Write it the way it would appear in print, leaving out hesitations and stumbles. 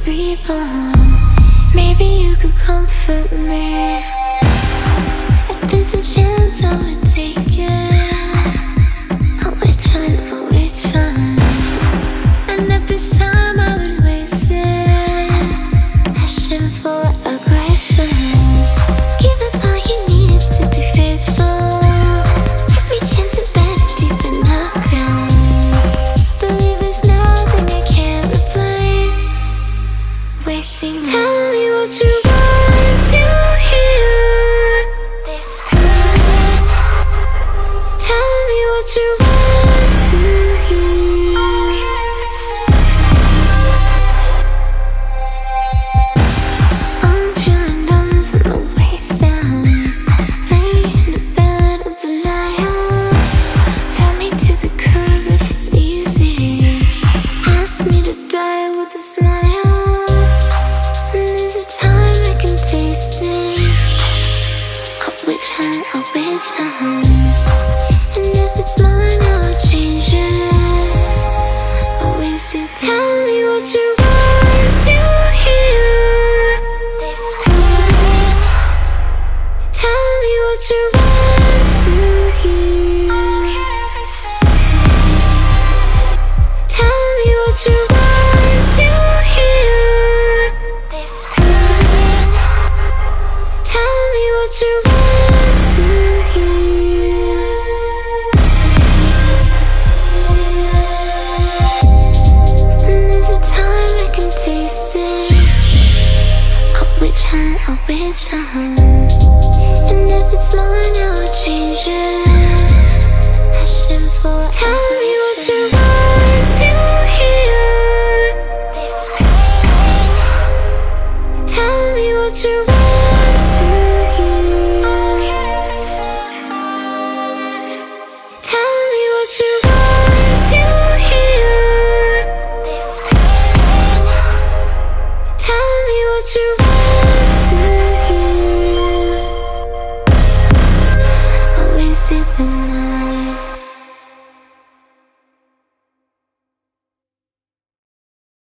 reborn. Maybe you could comfort me. If there's a chance, I would take it. Which one? And if this time I would waste it, passion for aggression. Give up all you needed to be faithful. Every chance embedded deep in the ground. Believe there's nothing I can't replace. Wasting. Tell me what you want to hear. This pain. Tell me what you want to hear. I'm feeling numb from the waist down. Laying in a bed of denial. Throw me to the curb if it's easy. Ask me to die with a smile. And there's a time I can taste it. Which one? And if it's mine, I will change it. I wasted. Tell me what you want to hear. This pain. Tell me what you want to hear. Tell me what you want to hear. This pain. Tell me what you want to hear. And there's a time I can taste it. Which one? And if it's mine, I will change it. Passion for. Tell me what you want to hear. This pain. Tell me what you want to hear. Tell me what you want to hear. This pain. Tell me what you